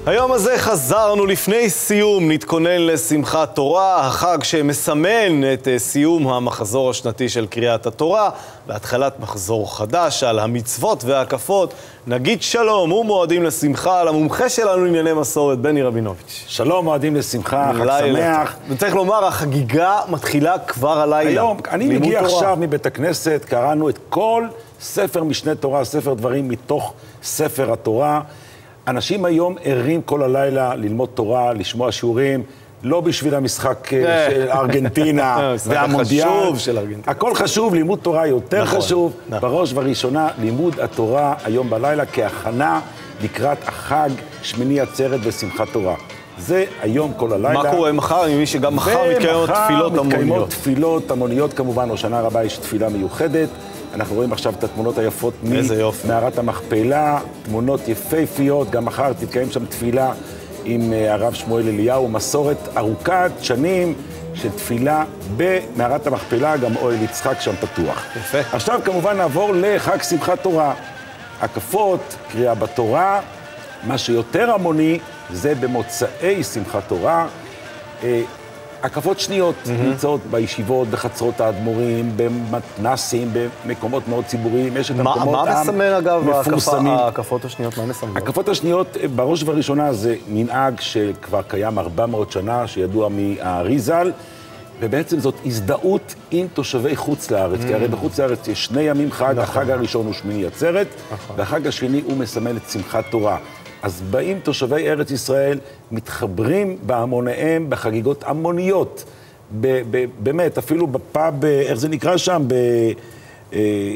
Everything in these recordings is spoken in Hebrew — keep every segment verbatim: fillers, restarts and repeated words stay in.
היום הזה חזרנו לפני סיום, נתכונן לשמחת תורה, החג שמסמן את סיום המחזור השנתי של קריאת התורה, והתחלת מחזור חדש על המצוות וההקפות. נגיד שלום ומועדים לשמחה למומחה שלנו לענייני מסורת, בני רבינוביץ'. שלום, מועדים לשמחה, חג שמח. וצריך לומר, החגיגה מתחילה כבר הלילה. היום, אני מגיע תורה. עכשיו מבית הכנסת, קראנו את כל ספר משנה תורה, ספר דברים מתוך ספר התורה. אנשים היום ערים כל הלילה ללמוד תורה, לשמוע שיעורים, לא בשביל המשחק של ארגנטינה והמונדיאל. הכל חשוב, לימוד תורה יותר חשוב. בראש ובראשונה, לימוד התורה היום בלילה כהכנה לקראת החג שמיני עצרת ושמחת תורה. זה היום כל הלילה. מה קורה מחר? אני מבין שגם מחר מתקיימות תפילות המוניות. מתקיימות תפילות המוניות, כמובן, או שנה רבה יש תפילה מיוחדת. אנחנו רואים עכשיו את התמונות היפות ממערת המכפלה, תמונות יפהפיות, גם מחר תתקיים שם תפילה עם הרב שמואל אליהו, מסורת ארוכת שנים של תפילה במערת המכפלה, גם אוהל יצחק שם פתוח. יפה. עכשיו כמובן נעבור לחג שמחת תורה. הקפות, קריאה בתורה, מה שיותר המוני זה במוצאי שמחת תורה. הקפות שניות mm-hmm. נמצאות בישיבות, בחצרות האדמו"רים, במתנסים, במקומות מאוד ציבוריים. יש את מה, המקומות מה מסמן אגב מפורסמים. ההקפות השניות? מה מסמן? הקפות השניות, בראש ובראשונה, זה מנהג שכבר קיים ארבע מאות שנה, שידוע מהאריזל, ובעצם זאת הזדהות עם תושבי חוץ לארץ, mm-hmm. כי הרי בחוץ לארץ יש שני ימים חג, נכון. החג הראשון הוא שמיני עצרת, נכון. והחג השני הוא מסמל את שמחת תורה. אז באים תושבי ארץ ישראל, מתחברים בהמוניהם בחגיגות המוניות. ב- ב- באמת, אפילו בפאב, איך זה נקרא שם? ב- אה,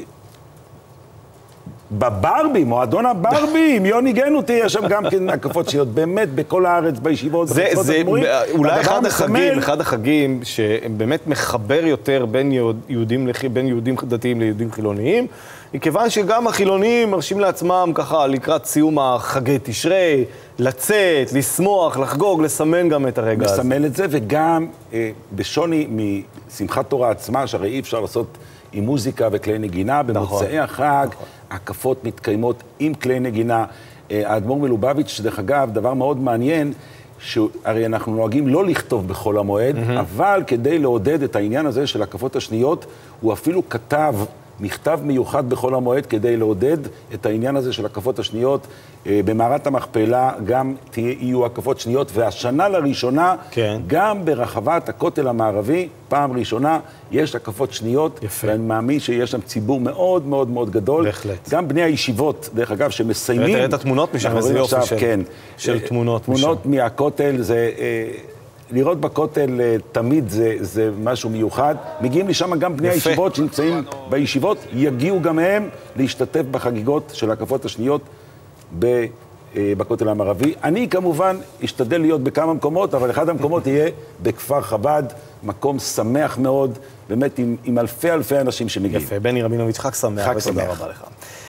בברבי, מועדון הברבי, עם יוני גנו תהיה שם גם כן הקפות שניות. באמת, בכל הארץ, בישיבות, זה, זה הדמורים, אולי אחד החגים, מסמל... אחד החגים שבאמת מחבר יותר בין יהודים, בין יהודים דתיים ליהודים חילוניים, מכיוון שגם החילונים מרשים לעצמם ככה לקראת סיום החגי תשרי, לצאת, לשמוח, לחגוג, לסמן גם את הרגע הזה. לסמן את זה, וגם אה, בשוני משמחת תורה עצמה, שהרי אי אפשר לעשות עם מוזיקה וכלי נגינה, במוצאי נכון, החג, נכון. הקפות מתקיימות עם כלי נגינה. אה, האדמו"ר מלובביץ', דרך אגב, דבר מאוד מעניין, שהרי אנחנו נוהגים לא לכתוב בחול המועד, mm-hmm. אבל כדי לעודד את העניין הזה של הקפות השניות, הוא אפילו כתב מכתב מיוחד בכל המועד כדי לעודד את העניין הזה של הקפות השניות. במערת המכפלה גם יהיו הקפות שניות, והשנה לראשונה, כן. גם ברחבת הכותל המערבי, פעם ראשונה, יש הקפות שניות, יפה. ואני מאמין שיש שם ציבור מאוד מאוד מאוד גדול. בהחלט. גם בני הישיבות, דרך אגב, שמסיימים... תראה את התמונות משם, איזה יופי עכשיו, של, כן, של תמונות, תמונות משם. מהכותל, זה... לראות בכותל תמיד זה, זה משהו מיוחד. מגיעים לשם גם בני יפה. הישיבות שנמצאים בישיבות, יגיעו גם הם להשתתף בחגיגות של הקפות השניות בכותל המערבי. אני כמובן אשתדל להיות בכמה מקומות, אבל אחד המקומות יהיה בכפר חב"ד, מקום שמח מאוד, באמת עם, עם אלפי אלפי אנשים שמגיעים. יפה, בני רבינוביץ', חג שמח. חג שמח. ותודה רבה לך.